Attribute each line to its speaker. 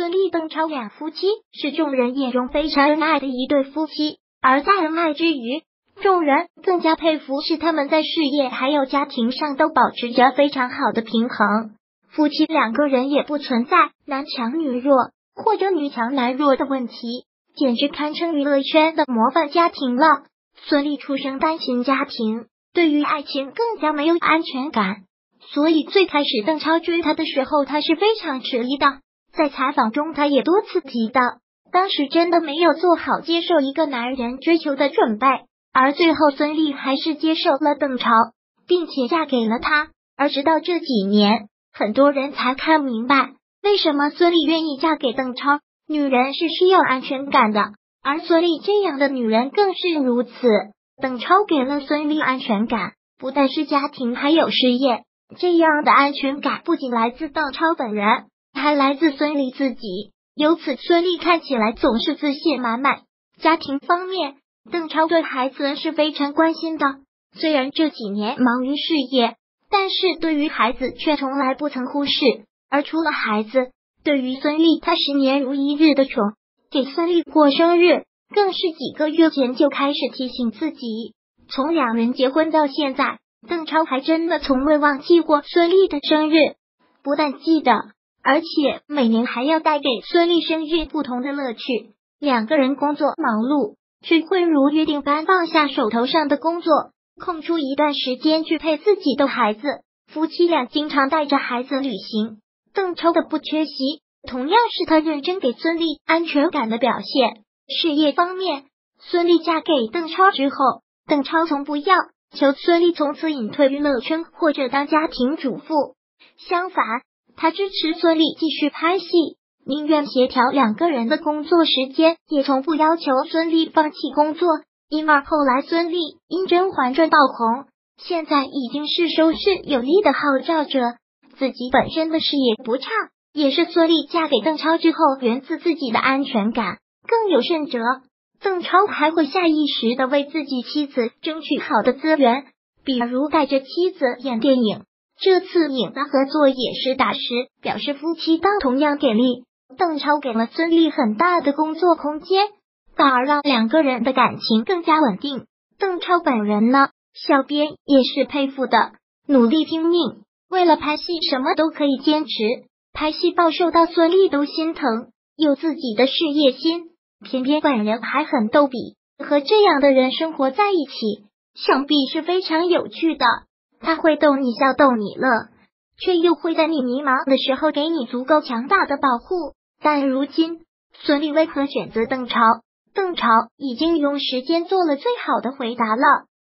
Speaker 1: 孙俪、邓超两夫妻是众人眼中非常恩爱的一对夫妻，而在恩爱之余，众人更加佩服是他们在事业还有家庭上都保持着非常好的平衡。夫妻两个人也不存在男强女弱或者女强男弱的问题，简直堪称娱乐圈的模范家庭了。孙俪出生单亲家庭，对于爱情更加没有安全感，所以最开始邓超追她的时候，她是非常迟疑的。在采访中，她也多次提到，当时真的没有做好接受一个男人追求的准备，而最后孙俪还是接受了邓超，并且嫁给了他。而直到这几年，很多人才看明白，为什么孙俪愿意嫁给邓超。女人是需要安全感的，而孙俪这样的女人更是如此。邓超给了孙俪安全感，不但是家庭还有事业。这样的安全感不仅来自邓超本人，还来自孙俪自己。由此，孙俪看起来总是自信满满。家庭方面，邓超对孩子是非常关心的，虽然这几年忙于事业，但是对于孩子却从来不曾忽视。而除了孩子，对于孙俪，他10年如一日的宠，给孙俪过生日，更是几个月前就开始提醒自己。从两人结婚到现在，邓超还真的从未忘记过孙俪的生日，不但记得，而且每年还要带给孙俪生日不同的乐趣。两个人工作忙碌，却会如约定般放下手头上的工作，空出一段时间去陪自己的孩子。夫妻俩经常带着孩子旅行。邓超的不缺席，同样是他认真给孙俪安全感的表现。事业方面，孙俪嫁给邓超之后，邓超从不要求孙俪从此隐退娱乐圈或者当家庭主妇，相反，他支持孙俪继续拍戏，宁愿协调两个人的工作时间，也从不要求孙俪放弃工作。因而后来孙俪因《甄嬛传》爆红，现在已经是收视有力的号召者，自己本身的事业不差，也是孙俪嫁给邓超之后源自自己的安全感。更有甚者，邓超还会下意识的为自己妻子争取好的资源，比如带着妻子演电影，这次影的合作也是大师，表示夫妻档同样给力。邓超给了孙俪很大的工作空间，反而让两个人的感情更加稳定。邓超本人呢，小编也是佩服的，努力拼命，为了拍戏什么都可以坚持，拍戏暴瘦到孙俪都心疼，有自己的事业心，偏偏本人还很逗比，和这样的人生活在一起，想必是非常有趣的。他会逗你笑逗你乐，却又会在你迷茫的时候给你足够强大的保护。但如今，孙俪为何选择邓超？邓超已经用时间做了最好的回答了。